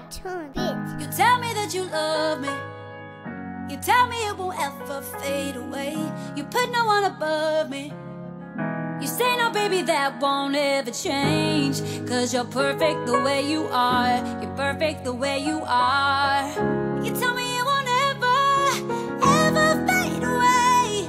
Turn bitch. You tell me that you love me. You tell me it won't ever fade away. You put no one above me. You say no, baby, that won't ever change. 'Cause you're perfect the way you are. You're perfect the way you are. You tell me it won't ever, ever fade away.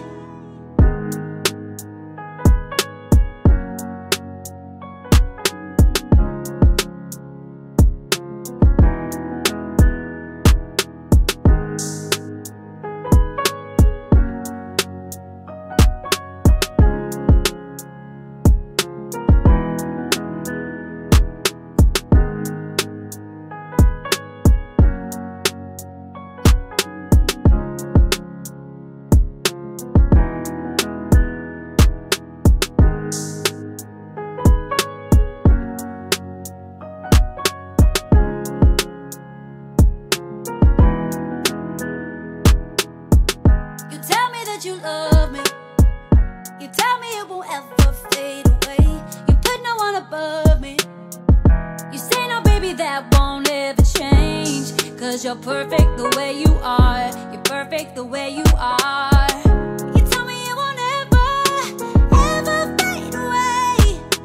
You love me. You tell me it won't ever fade away. You put no one above me. You say no, baby, that won't ever change. 'Cause you're perfect the way you are. You're perfect the way you are. You tell me it won't ever, ever fade away.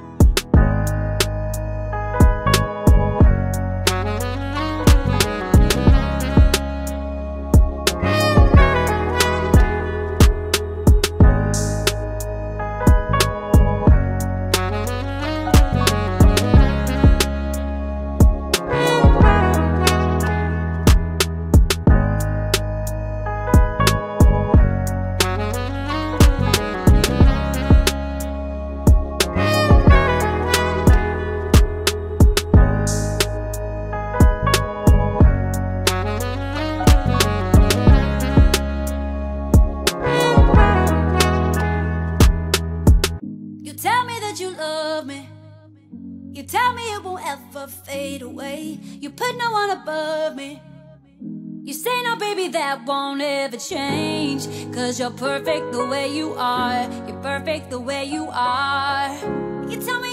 You love me. You tell me it won't ever fade away. You put no one above me. You say no, baby, that won't ever change. 'Cause you're perfect the way you are. You're perfect the way you are. You tell me